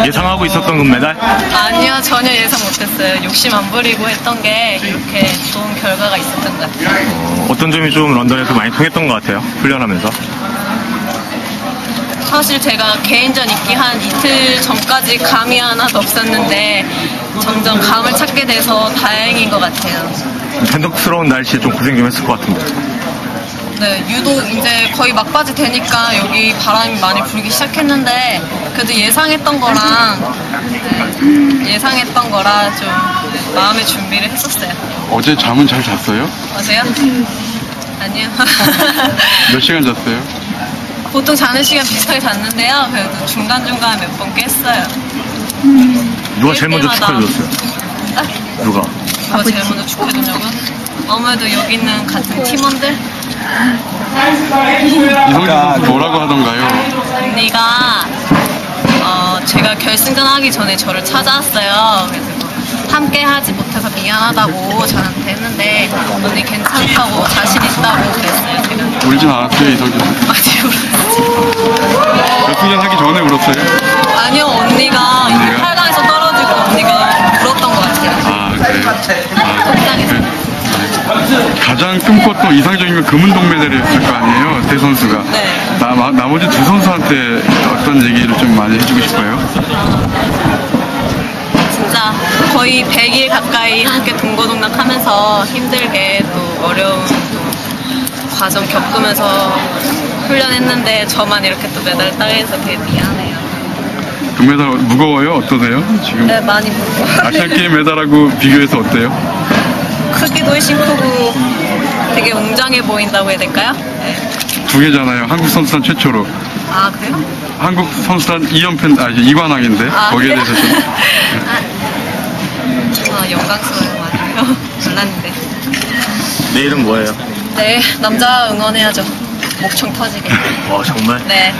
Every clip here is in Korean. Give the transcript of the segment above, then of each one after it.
예상하고 있었던 금메달? 아니요, 전혀 예상 못했어요. 욕심 안 부리고 했던 게 이렇게 좋은 결과가 있었던 것 같아요. 어떤 점이 좀 런던에서 많이 통했던 것 같아요? 훈련하면서? 사실 제가 개인전 있기 한 이틀 전까지 감이 하나도 없었는데 점점 감을 찾게 돼서 다행인 것 같아요. 변덕스러운 날씨에 좀 고생 좀 했을 것 같은데. 네, 유독 이제 거의 막바지 되니까 여기 바람이 많이 불기 시작했는데 그래도 예상했던 거라 좀 마음의 준비를 했었어요. 어제 잠은 잘 잤어요? 어제요? 아니요. 몇 시간 잤어요? 보통 자는 시간 비슷하게 잤는데요. 그래도 중간중간 몇 번 깼어요. 누가 제일 먼저 축하해줬어요? 누가? 누가 제일 먼저 축하해줬냐고요? 아무래도 여기 있는 같은 팀원들? 이성진 선수 뭐라고 하던가요? 언니가 제가 결승전 하기 전에 저를 찾아왔어요. 그래서 함께 하지 못해서 미안하다고 저한테 했는데 언니 괜찮다고 자신 있다고 그랬어요. 제가 울진 않았어요, 이성진 선수? 많이 울었어요. 결승전 하기 전에 울었어요? 아니요, 언니가 8강에서 떨어지고 언니가 울었던 것 같아요. 아, 그래요? 속상해서. 가장 꿈꿨던 이상적인 건 금은 동메달이었을 거 아니에요, 세 선수가. 네. 나머지 두 선수한테 어떤 얘기를 좀 많이 해주고 싶어요? 진짜 거의 100일 가까이 함께 동고동락하면서 힘들게 또 어려운 또 과정 겪으면서 훈련했는데 저만 이렇게 또 메달을 따게 해서 되게 미안해요. 금메달 무거워요? 어떠세요? 지금 네, 많이 무거워요. 아시안게임 메달하고 비교해서 어때요? 크기도 훨씬 크고 되게 웅장해 보인다고 해야 될까요? 네. 두 개잖아요. 한국 선수단 최초로. 아, 그래요? 한국 선수단 2관왕인데 거기에 그래요? 대해서 좀. 영광스러워요. 많이. 몰랐는데. 내일은 뭐예요? 네, 남자 응원해야죠. 목청 터지게. 정말? 네.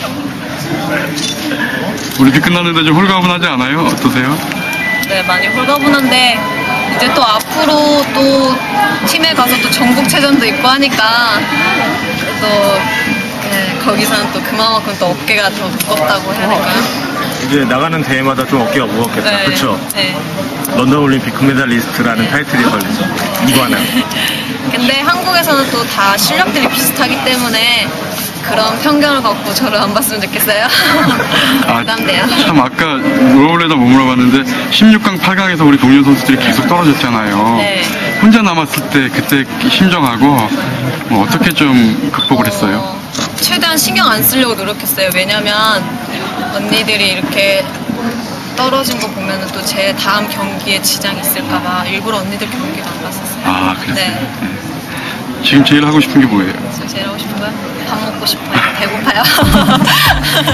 올림픽 끝났는데 좀 홀가분하지 않아요? 어떠세요? 네, 많이 홀가분한데 이제 또 앞으로 또 팀에 가서 또 전국체전도 있고 하니까 또 네, 거기서는 또 그만큼 또 어깨가 더 무겁다고 해야 될까요? 이제 나가는 대회마다 좀 어깨가 무겁겠다. 네, 그렇죠? 네. 런던 올림픽 금메달리스트라는 타이틀이 걸리죠. 이관왕. 근데 한국에서는 또 다 실력들이 비슷하기 때문에 그런 편견을 갖고 저를 안 봤으면 좋겠어요. 부담돼요. 참 아까 물어볼래다 못 물어봤는데 16강, 8강에서 우리 동료 선수들이 계속 떨어졌잖아요. 네. 혼자 남았을 때 그때 심정하고 뭐 어떻게 좀 극복을 했어요? 최대한 신경 안 쓰려고 노력했어요. 왜냐면 언니들이 이렇게 떨어진 거 보면은 또 제 다음 경기에 지장이 있을까봐 일부러 언니들 경기도 안 봤었어요. 아, 그랬어요? 네. 네. 지금 제일 하고 싶은 게 뭐예요? 제일 하고 싶은 거요? 밥 먹고 싶어요. 배고파요.